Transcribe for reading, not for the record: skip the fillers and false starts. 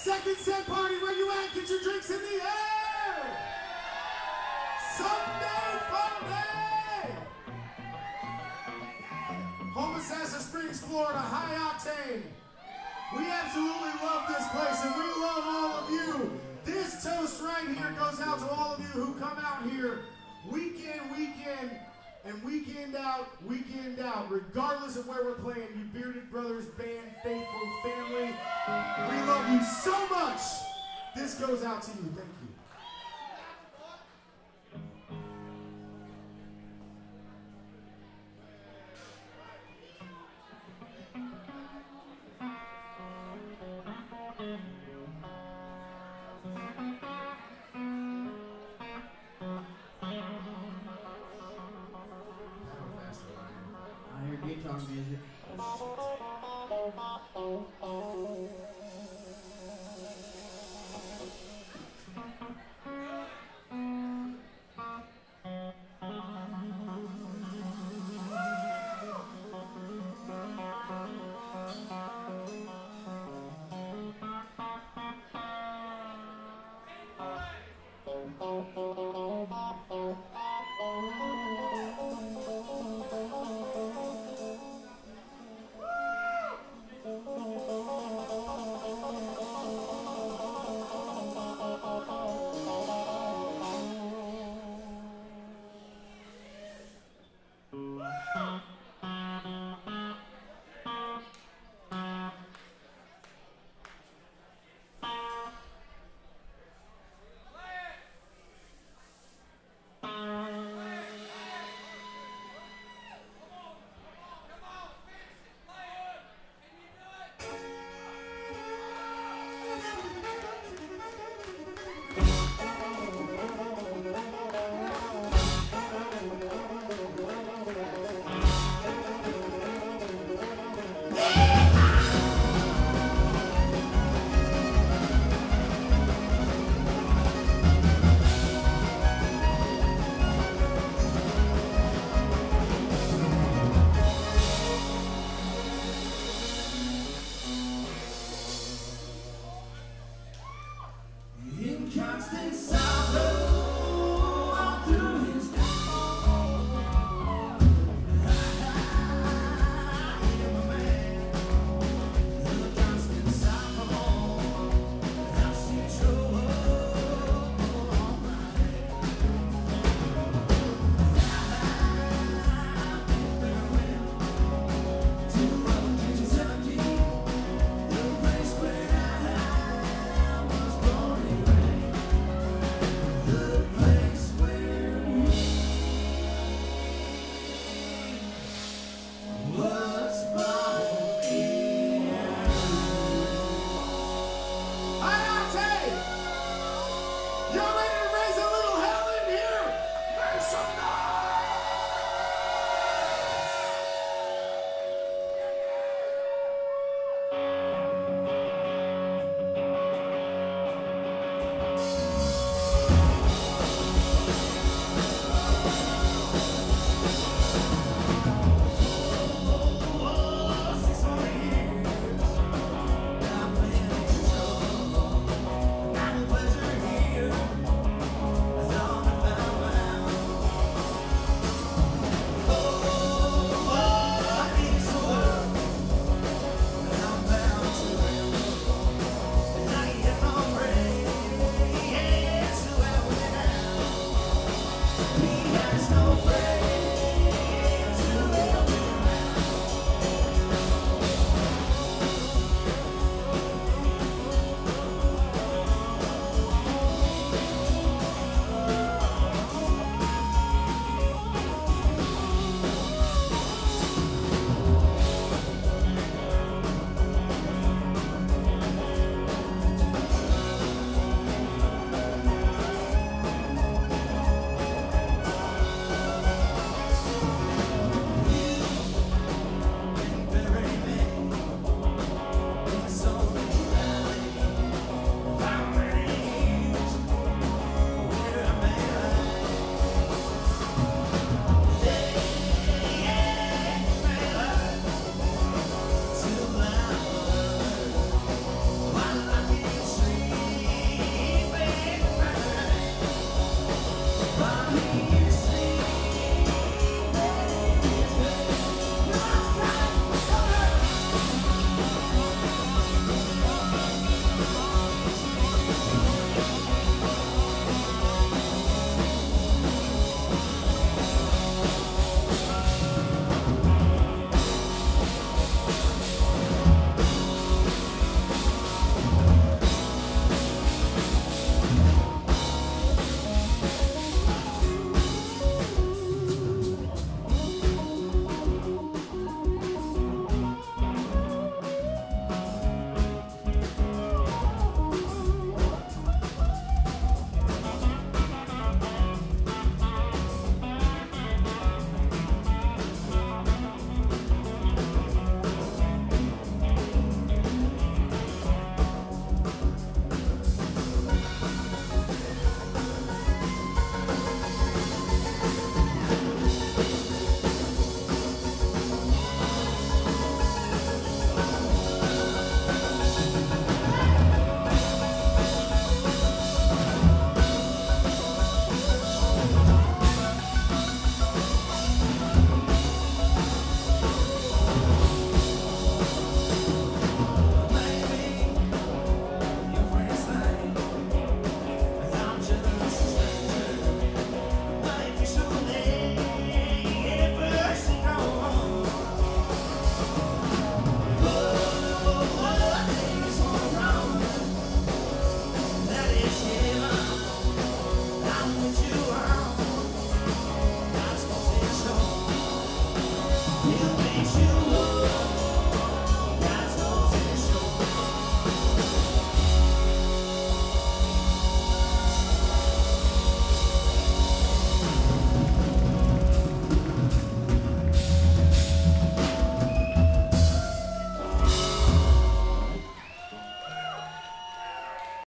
Second set party, where you at? Get your drinks in the air! Sunday Funday! Homosassa Springs, Florida, High Octane. We absolutely love this place and we love all of you. This toast right here goes out to all of you who come out here week in, and weekend out, regardless of where we're playing. You Bearded Brothers Band, faithful family, we love you so much. This goes out to you. Thank you. I hear guitar music.